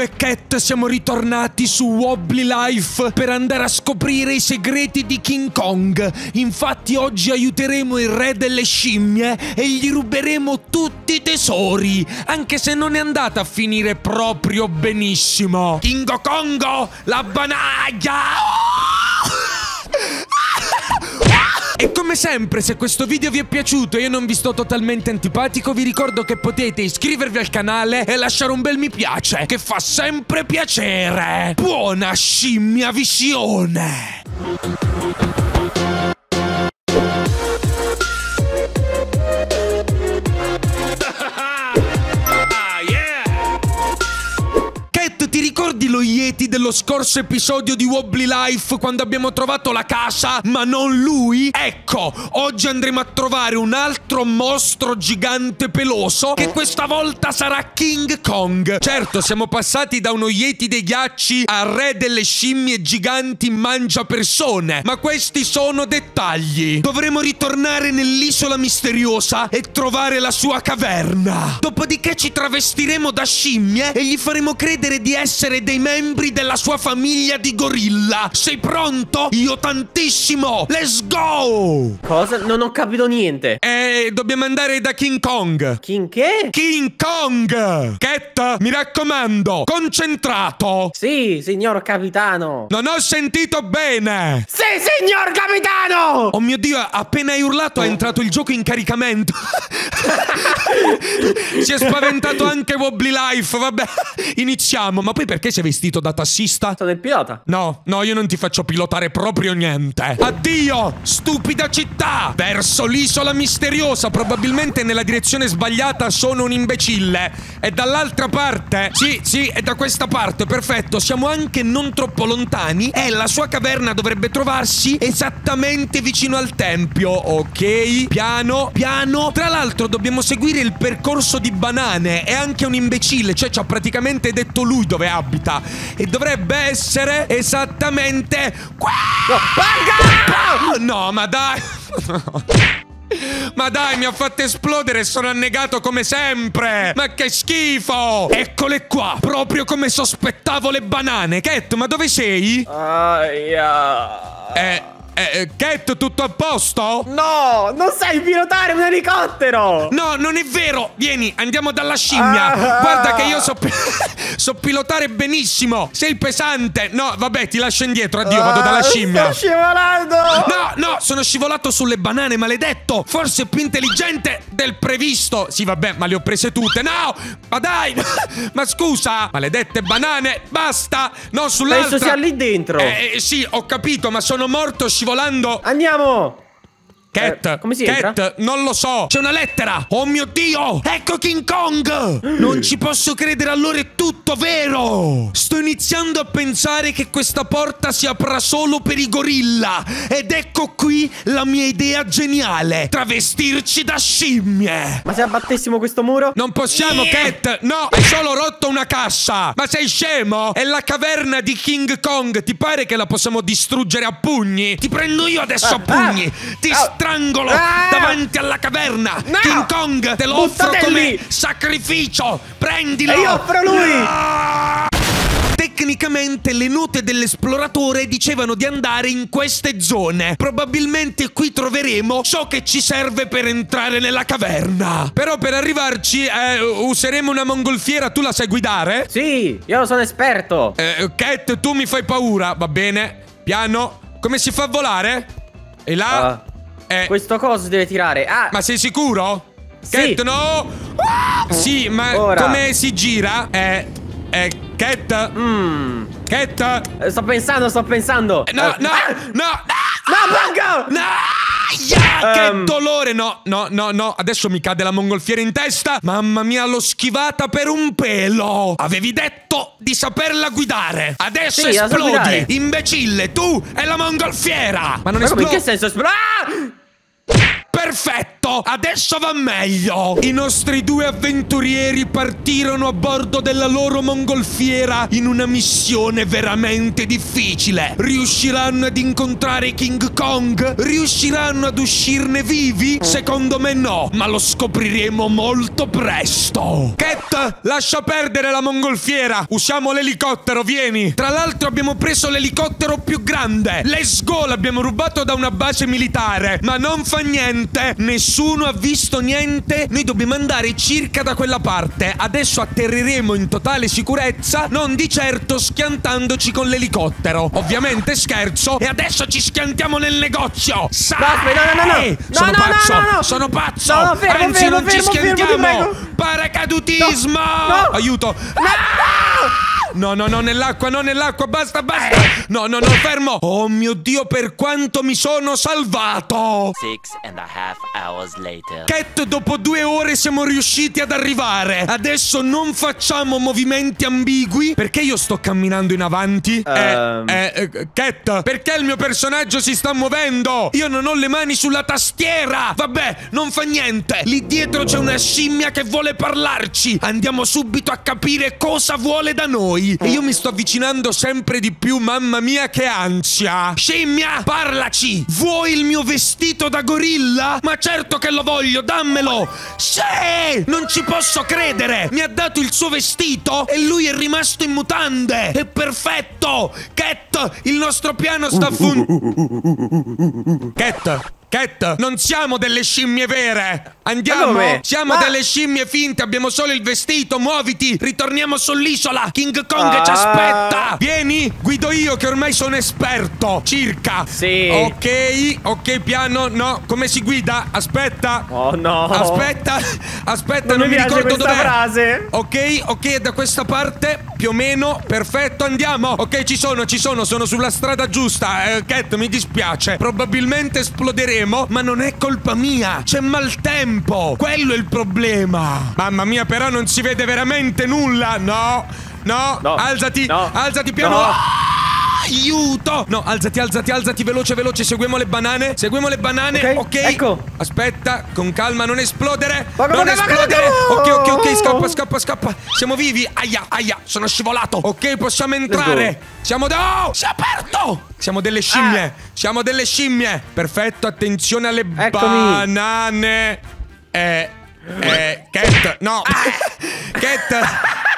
e Cat siamo ritornati su Wobbly Life per andare a scoprire i segreti di King Kong. Infatti oggi aiuteremo il re delle scimmie e gli ruberemo tutti i tesori, anche se non è andata a finire proprio benissimo. King Kongo, la banaglia! E come sempre, se questo video vi è piaciuto e io non vi sto totalmente antipatico, vi ricordo che potete iscrivervi al canale e lasciare un bel mi piace, che fa sempre piacere. Buona scimmia visione! Ti ricordi lo Yeti dello scorso episodio di Wobbly Life quando abbiamo trovato la casa ma non lui? Ecco, oggi andremo a trovare un altro mostro gigante peloso che questa volta sarà King Kong. Certo, siamo passati da uno Yeti dei ghiacci al re delle scimmie giganti mangia persone, ma questi sono dettagli. Dovremo ritornare nell'isola misteriosa e trovare la sua caverna. Dopodiché ci travestiremo da scimmie e gli faremo credere di essere dei membri della sua famiglia di gorilla. Sei pronto? Io tantissimo! Let's go! Cosa? Non ho capito niente. Dobbiamo andare da King Kong. King che? King Kong! Cat, mi raccomando, concentrato! Sì, signor capitano. Non ho sentito bene! Sì, signor capitano! Oh mio Dio, appena hai urlato è entrato il gioco in caricamento. Si è spaventato anche Wobbly Life. Vabbè, iniziamo. Ma poi perché sei vestito da tassista? Sono il pilota. No, io non ti faccio pilotare proprio niente. Addio, stupida città! Verso l'isola misteriosa. Probabilmente nella direzione sbagliata, sono un imbecille. È dall'altra parte. Sì, è da questa parte, perfetto. Siamo anche non troppo lontani e la sua caverna dovrebbe trovarsi esattamente vicino al tempio. Ok, piano. Tra l'altro dobbiamo seguire il percorso di banane. È anche un imbecille, cioè ci ha praticamente detto lui dove abita e dovrebbe essere esattamente qua. No, ma dai. Ma dai, mi ha fatto esplodere e sono annegato come sempre. Ma che schifo. Eccole qua, proprio come sospettavo le banane. Cat, ma dove sei? Cat, tutto a posto? No, non sai pilotare un elicottero. No, non è vero. Vieni, andiamo dalla scimmia. Guarda che io so pilotare benissimo. Sei pesante. No, vabbè, ti lascio indietro. Addio, vado dalla scimmia. Sto scivolando. No, sono scivolato sulle banane, maledetto. Forse più intelligente del previsto. Sì, vabbè, ma le ho prese tutte. No, ma dai. Ma scusa, maledette banane, basta. No, sull'altra. Penso sia lì dentro. Sì, ho capito, ma sono morto scivolando. Andiamo. Cat, come si entra? Cat, non lo so. C'è una lettera. Oh mio Dio, ecco King Kong. Non ci posso credere, allora è tutto vero. Sto iniziando a pensare che questa porta si apra solo per i gorilla. Ed ecco qui la mia idea geniale: travestirci da scimmie. Ma se abbattessimo questo muro? Non possiamo, Cat. No, hai solo rotto una cassa. Ma sei scemo? È la caverna di King Kong. Ti pare che la possiamo distruggere a pugni? Ti prendo io adesso a pugni. Ti strangolo davanti alla caverna. No! King Kong, te lo offro come lì. sacrificio. Prendilo. E io offro lui. No! Tecnicamente le note dell'esploratore dicevano di andare in queste zone. Probabilmente qui troveremo ciò che ci serve per entrare nella caverna. Però per arrivarci useremo una mongolfiera. Tu la sai guidare? Sì, io sono esperto. Cat, tu mi fai paura. Va bene, piano. Come si fa a volare? E là? Questo coso si deve tirare. Ma sei sicuro? Sì. Cat, no. Sì, ma ora. come si gira? Cat? Cat? Sto pensando. No, Bongo! Che dolore! No, adesso mi cade la mongolfiera in testa. Mamma mia, l'ho schivata per un pelo. Avevi detto di saperla guidare. Adesso sì, esplodi, imbecille, tu e la mongolfiera. Ma non esplodi. In che senso esplodi? Perfetto. Perfetto, adesso va meglio. I nostri due avventurieri partirono a bordo della loro mongolfiera in una missione veramente difficile. Riusciranno ad incontrare King Kong? Riusciranno ad uscirne vivi? Secondo me no, ma lo scopriremo molto presto. Cat, lascia perdere la mongolfiera. Usiamo l'elicottero, vieni. Tra l'altro abbiamo preso l'elicottero più grande. Let's go, l'abbiamo rubato da una base militare. Ma non fa niente, nessuno ha visto niente. Noi dobbiamo andare circa da quella parte. Adesso atterreremo in totale sicurezza, non di certo schiantandoci con l'elicottero. Ovviamente scherzo. E adesso ci schiantiamo nel negozio. No. Sono pazzo, sono pazzo. No, fermo, Anzi, fermo, non ci fermo, schiantiamo. Paracadutismo. No. Aiuto. No, nell'acqua, no, nell'acqua, basta. No, fermo. Oh mio Dio, per quanto mi sono salvato. 6.5 hours later. Cat, dopo 2 ore siamo riusciti ad arrivare. Adesso non facciamo movimenti ambigui. Perché io sto camminando in avanti? Cat, perché il mio personaggio si sta muovendo? Io non ho le mani sulla tastiera. Vabbè, non fa niente. Lì dietro c'è una scimmia che vuole parlarci. Andiamo subito a capire cosa vuole da noi. E io mi sto avvicinando sempre di più. Mamma mia, che ansia. Scimmia, parlaci. Vuoi il mio vestito da gorilla? Ma certo che lo voglio, dammelo. Sì, non ci posso credere. Mi ha dato il suo vestito e lui è rimasto in mutande. È perfetto. Cat, il nostro piano sta Cat, non siamo delle scimmie vere. Andiamo. Siamo delle scimmie finte. Abbiamo solo il vestito. Muoviti. Ritorniamo sull'isola. King Kong ci aspetta. Vieni. Guido io che ormai sono esperto. Circa. Sì. Ok, piano. No, come si guida? Aspetta. Oh no. Aspetta, non mi ricordo dov'è. Frase. Ok, da questa parte. Più o meno. Perfetto, andiamo. Ok, ci sono. Sono sulla strada giusta. Cat, mi dispiace. Probabilmente esploderemo. Ma non è colpa mia. C'è maltempo. Quello è il problema. Mamma mia, però non si vede veramente nulla. No. Alzati. Alzati piano. No. Aiuto. No, alzati. Veloce. Seguiamo le banane. Ok. Ecco. Aspetta, con calma, non esplodere. Non esplodere. Ok, scappa. Siamo vivi. Aia, sono scivolato. Ok, possiamo entrare. Si è aperto. Siamo delle scimmie. Perfetto, attenzione alle banane. Cat. No. Cat.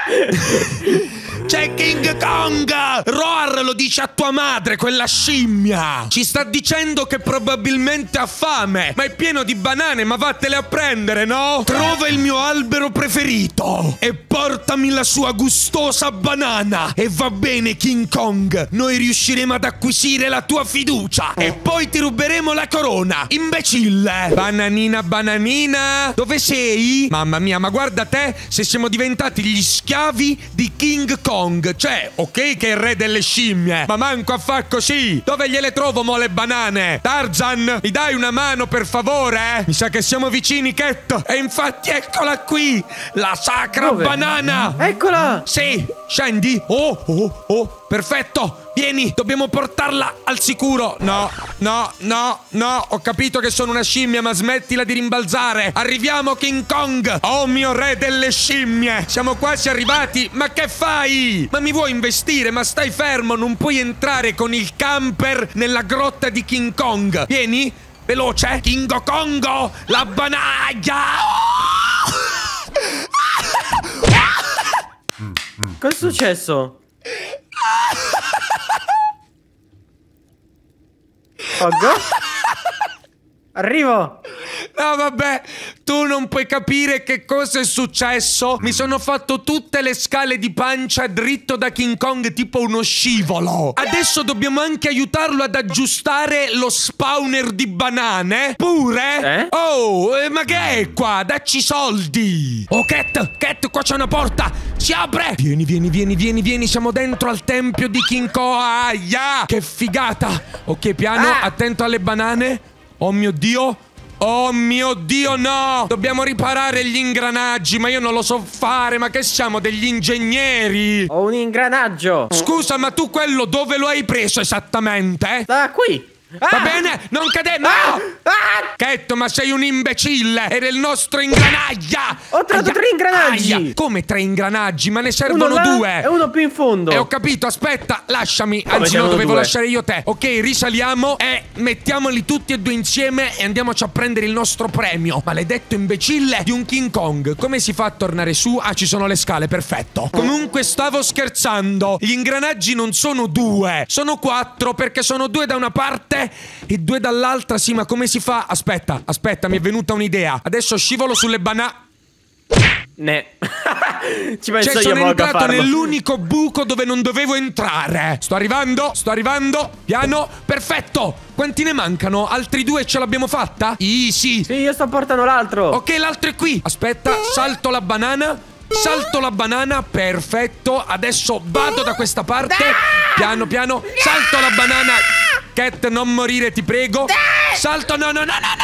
C'è King Kong! Roar lo dice a tua madre, quella scimmia! Ci sta dicendo che probabilmente ha fame, ma è pieno di banane, ma vattene a prendere, no? Trova il mio albero preferito e portami la sua gustosa banana. E va bene, King Kong, noi riusciremo ad acquisire la tua fiducia e poi ti ruberemo la corona, imbecille! Bananina, dove sei? Mamma mia, ma guarda te, se siamo diventati gli schiavi di King Kong. Cioè, ok che è il re delle scimmie, ma manco a fa così. Dove gliele trovo mo le banane? Tarzan, mi dai una mano per favore? Mi sa che siamo vicini, Cat. E infatti eccola qui, la sacra banana. Eccola. Sì, scendi. Oh, perfetto. Vieni, dobbiamo portarla al sicuro. No, ho capito che sono una scimmia, ma smettila di rimbalzare. Arriviamo, King Kong. Oh mio re delle scimmie, siamo quasi arrivati. Ma che fai? Ma mi vuoi investire? Ma stai fermo, non puoi entrare con il camper nella grotta di King Kong. Vieni, veloce. King Kongo, la banaglia. Cosa è successo? Arrivo. No, vabbè, tu non puoi capire che cosa è successo. Mi sono fatto tutte le scale di pancia dritto da King Kong, tipo uno scivolo. Adesso dobbiamo anche aiutarlo ad aggiustare lo spawner di banane. Pure? Oh, ma che è qua? Dacci soldi. Oh, Cat, qua c'è una porta. Si apre. Vieni, siamo dentro al tempio di King Kong. Aia, che figata. Ok, piano, attento alle banane. Oh mio Dio, no! Dobbiamo riparare gli ingranaggi, ma io non lo so fare, ma che siamo degli ingegneri? Ho un ingranaggio. Scusa, ma tu quello dove lo hai preso esattamente? Da qui. Va bene? Non cadere. No! Cat, ma sei un imbecille. Era il nostro ingranaglia. Ho trovato 3 ingranaggi. Aia. Come 3 ingranaggi? Ma ne servono 2. E uno più in fondo. Ho capito, aspetta, lasciami. Anzi, no, dovevo lasciare io te. Ok, risaliamo e mettiamoli tutti e 2 insieme e andiamoci a prendere il nostro premio. Maledetto imbecille di un King Kong. Come si fa a tornare su? Ah, ci sono le scale, perfetto. Comunque stavo scherzando. Gli ingranaggi non sono 2, sono 4, perché sono 2 da una parte e 2 dall'altra. Sì, ma come si fa? Aspetta, mi è venuta un'idea. Adesso scivolo sulle banane. Ci penso io Sono poco a entrato farlo. nell'unico buco dove non dovevo entrare. Sto arrivando. Piano, perfetto. Quanti ne mancano? Altri 2 ce l'abbiamo fatta? Easy. Sì, io sto portando l'altro. Ok, l'altro è qui. Aspetta, salto la banana, perfetto. Adesso vado da questa parte. Piano, salto la banana. Cat, non morire, ti prego. Salto, no.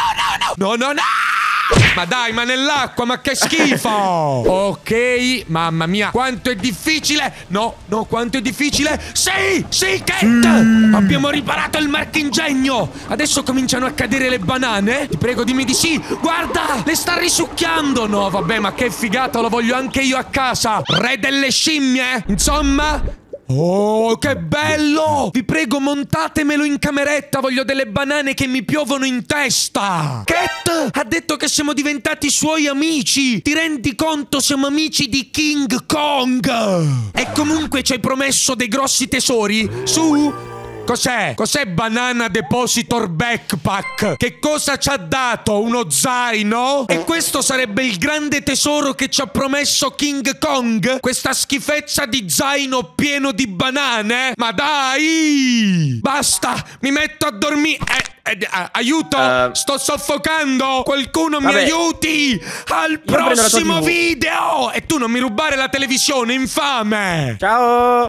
Ma dai, ma nell'acqua, ma che schifo. Ok, mamma mia, quanto è difficile. No, quanto è difficile. Sì, Cat. Abbiamo riparato il marchingegno. Adesso cominciano a cadere le banane. Ti prego, dimmi di sì. Guarda, le sta risucchiando. No, vabbè, ma che figata, lo voglio anche io a casa. Re delle scimmie. Insomma... Oh, che bello! Vi prego, montatemelo in cameretta. Voglio delle banane che mi piovono in testa. Cat ha detto che siamo diventati suoi amici. Ti rendi conto? Siamo amici di King Kong. E comunque ci hai promesso dei grossi tesori. Su? Cos'è? Cos'è Banana Depositor Backpack? Che cosa ci ha dato? Uno zaino? E questo sarebbe il grande tesoro che ci ha promesso King Kong? Questa schifezza di zaino pieno di banane? Ma dai! Basta! Mi metto a dormire! Aiuto! Sto soffocando! Qualcuno mi aiuti! Al prossimo video! E tu non mi rubare la televisione, infame! Ciao!